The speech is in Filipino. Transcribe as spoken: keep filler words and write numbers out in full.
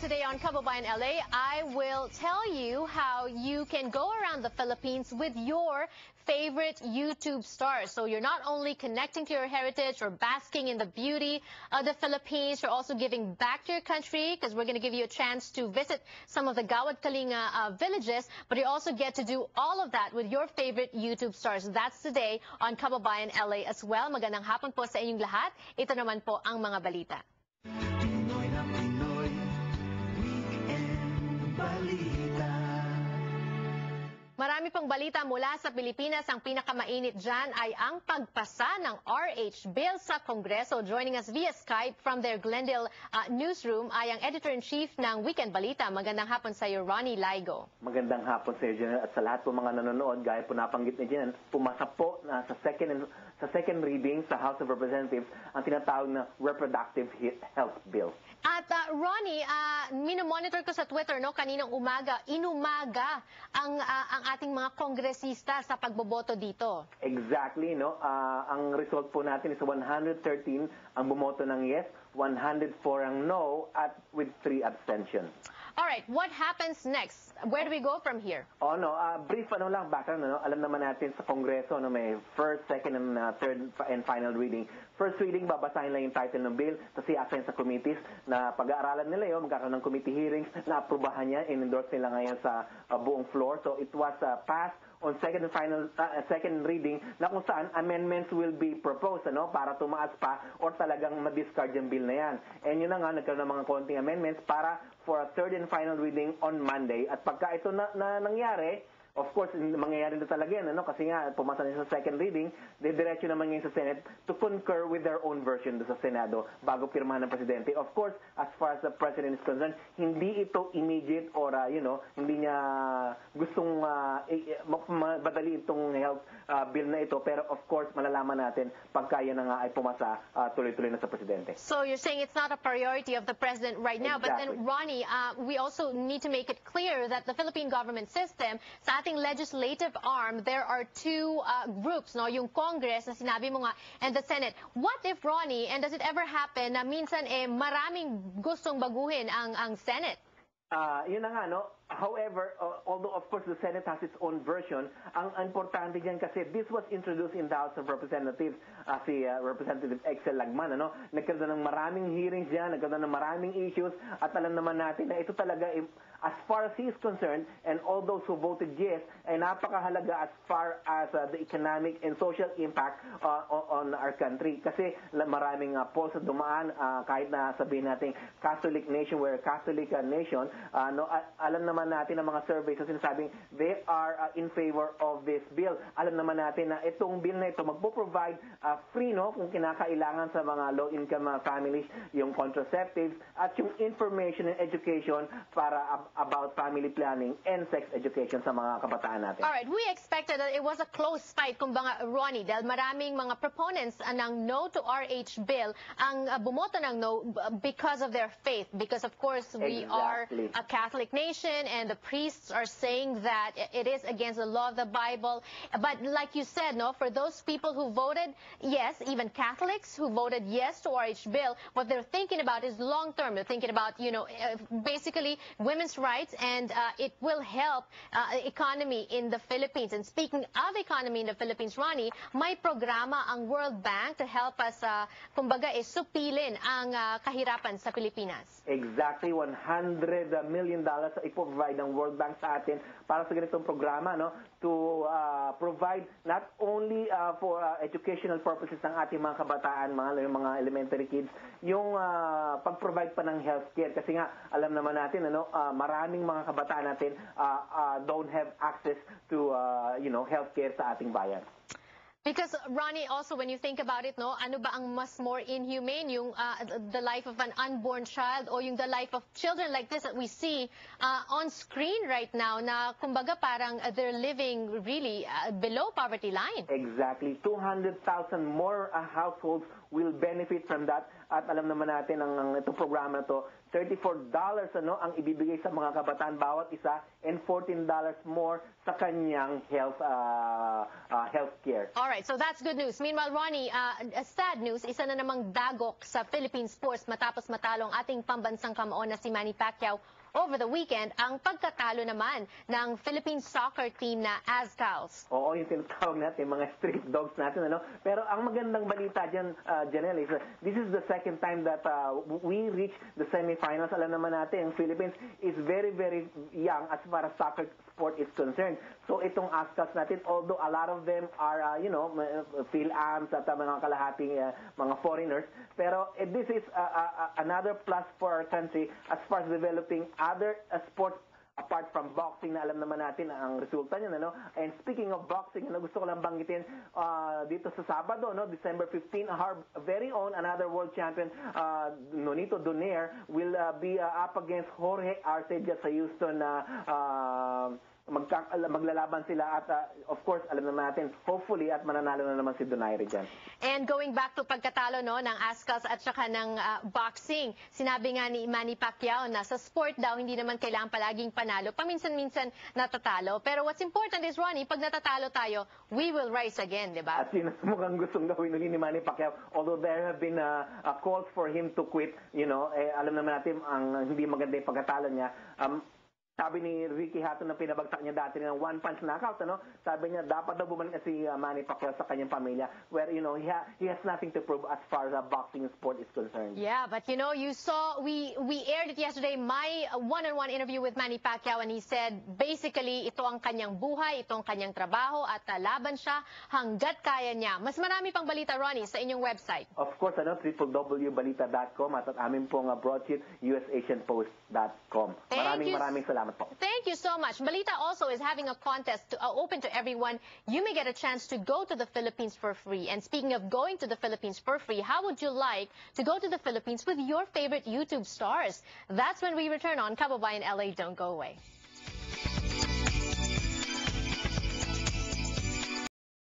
today on Kababayan L A, I will tell you how you can go around the Philippines with your favorite YouTube stars. So you're not only connecting to your heritage or basking in the beauty of the Philippines, you're also giving back to your country, because we're going to give you a chance to visit some of the Gawad Kalinga uh, villages, but you also get to do all of that with your favorite YouTube stars. That's today on Kababayan L A as well. Magandang hapon po sa inyong lahat. Ito naman po ang mga balita. Pinoy na Pinoy, Weekend Balita. Marami pong balita mula sa Pilipinas. Ang pinakamainit dyan ay ang pagpasa ng R H bill sa Kongreso. Joining us via Skype from their Glendale uh, newsroom ay ang Editor-in-Chief ng Weekend Balita. Magandang hapon sa iyo, Ronnie Laigo. Magandang hapon sa iyo, General, at sa lahat po mga nanonood. Gaya po napanggit ni General, pumasa po na sa second and, sa second reading sa House of Representatives ang tinatawag na Reproductive Health Bill. At uh, Ronnie, uh, minomonitor ko sa Twitter no kaninang umaga, inumaga ang uh, ang ating mga kongresista sa pagboboto dito. Exactly, no. Uh, ang result po natin is one hundred thirteen ang bumoto ng yes, one hundred four ang no, at with three abstentions. All right, what happens next? Where do we go from here? Oh no, uh, brief ano lang background, no. Alam naman natin sa Kongreso no may first, second and uh, third and final reading. First reading, babasahin lang yung title ng bill, tapos i-assign sa committees na pag-aaralan nila yun, magkakaroon ng committee hearings, na aprubahan niya, in-endorse nila ngayon sa uh, buong floor. So it was uh, passed on second and final uh, second reading, na kung saan amendments will be proposed ano para tumaas pa or talagang ma-discard yung bill na yan. And yun na nga, nagkaroon ng mga konting amendments para for a third and final reading on Monday. At pagka ito na, na nangyari, of course, mangyayari na talaga yan, ano? Kasi nga, pumasa na sa second reading, diretso naman ngayon sa Senate to concur with their own version sa Senado bago pirmahan ng Presidente. Of course, as far as the President is concerned, hindi ito immediate or, uh, you know, hindi niya gustong uh, madali itong health uh, bill na ito. Pero of course, malalaman natin pagka yan na nga ay pumasa, uh, tuloy-tuloy na sa Presidente. So you're saying it's not a priority of the President right now. Exactly. But then, Ronnie, uh, we also need to make it clear that the Philippine government system, sa ating legislative arm, there are two uh, groups, no? Yung Congress na sinabi mo nga, and the Senate. What if, Ronnie, and does it ever happen na minsan eh maraming gustong baguhin ang ang Senate? Uh, yun na nga, no? However, uh, although of course the Senate has its own version, ang importante diyan kasi this was introduced in the House of Representatives uh, si uh, Representative Excel Lagman, ano? Nagkaroon ng maraming hearings diyan, nagkaroon ng maraming issues, at alam naman natin na ito talaga, as far as he is concerned, and all those who voted yes, ay napakahalaga as far as uh, the economic and social impact uh, on our country. Kasi maraming uh, polls na dumaan, uh, kahit na sabihin natin Catholic nation, we're a Catholic uh, nation, uh, no, uh, alam naman natin ang mga surveys na sinasabing they are uh, in favor of this bill. Alam naman natin na itong bill na ito magpo-provide uh, free, no, kung kinakailangan sa mga low-income uh, families, yung contraceptives at yung information and education para uh, about family planning and sex education sa mga kabataan natin. Alright, we expected that it was a close fight, kumbaga, Ronnie, dahil maraming mga proponents uh, ng no to R H bill ang uh, bumoto ng no because of their faith, because of course we Exactly. are a Catholic nation, and the priests are saying that it is against the law of the Bible. But like you said, no, for those people who voted yes, even Catholics who voted yes to R H bill, what they're thinking about is long term. They're thinking about, you know, basically women's rights, and uh, it will help uh, economy in the Philippines. And speaking of economy in the Philippines, Ronnie, may programa ang World Bank to help us, uh, kumbaga, eh, supilin ang uh, kahirapan sa Pilipinas. Exactly, one hundred million dollars iprovide ng World Bank sa atin para sa ganitong programa, no, to uh, provide not only uh, for uh, educational purposes ng ating mga kabataan, mga, mga elementary kids, yung uh, pag-provide pa ng healthcare. Kasi nga, alam naman natin, ano, uh, maraming mga kabataan natin uh, uh, don't have access to, uh, you know, healthcare sa ating bayan. Because, Ronnie, also when you think about it, no, ano ba ang mas more inhumane, yung uh, the life of an unborn child or yung the life of children like this that we see uh, on screen right now na kumbaga parang uh, they're living really uh, below poverty line. Exactly. two hundred thousand more uh, households will benefit from that. At alam naman natin ang, ang itong programa na to, thirty-four dollars ano ang ibibigay sa mga kabataan bawat isa and fourteen dollars more sa kanyang health uh, uh, health care. All right, so that's good news. Meanwhile, Ronnie, uh, sad news, isa na namang dagok sa Philippine sports matapos matalo ang ating pambansang kamao na si Manny Pacquiao over the weekend, ang pagkatalo naman ng Philippine soccer team na Azcals. Oo, yung tinatawag natin, mga street dogs natin, ano? Pero ang magandang balita dyan, uh, Janelle, is uh, this is the second time that uh, we reach the semifinals. Alam naman natin, ang Philippines is very, very young as far as soccer sport is concerned. So itong Azcals natin, although a lot of them are, uh, you know, Phil-Ams at uh, mga kalahating uh, mga foreigners, pero uh, this is uh, uh, another plus for our country as far as developing other uh, sports apart from boxing na alam naman natin ang resulta niyan, ano? And speaking of boxing, ano, gusto ko lang banggitin uh, dito sa Sabado, no, December fifteenth, our very own another world champion, uh, Nonito Donaire, will uh, be uh, up against Jorge Arce dyan sa Houston na uh, uh, Magka, maglalaban sila at uh, of course alam naman natin hopefully at mananalo na naman si Donaire dyan. And going back to pagkatalo no ng Azcals at saka ng uh, boxing, sinabi nga ni Manny Pacquiao na sa sport daw hindi naman kailangan palaging panalo, paminsan-minsan natatalo. Pero what's important is, Ronnie, pag natatalo tayo, we will rise again, di ba? At yun ang mukhang gustong gawin uli ni Manny Pacquiao, although there have been uh, uh, calls for him to quit, you know, eh, alam naman natin ang hindi maganda yung pagkatalo niya. Um, Sabi ni Ricky Hatton na pinabagsak niya dati ng one-punch knockout, ano? Sabi niya, dapat daw bumalik na si uh, Manny Pacquiao sa kanyang pamilya where, you know, he, ha he has nothing to prove as far as the boxing sport is concerned. Yeah, but you know, you saw, we, we aired it yesterday, my one-on-one interview with Manny Pacquiao, and he said, basically, ito ang kanyang buhay, ito ang kanyang trabaho, at uh, laban siya hanggat kaya niya. Mas marami pang balita, Ronnie, sa inyong website. Of course, ano, w w w dot balita dot com at at amin pong uh, broadsheet, u s asian post dot com. Maraming maraming salamat. Thank you so much. Balita also is having a contest to, uh, open to everyone. You may get a chance to go to the Philippines for free. And speaking of going to the Philippines for free, how would you like to go to the Philippines with your favorite YouTube stars? That's when we return on Kababayan L A. Don't go away.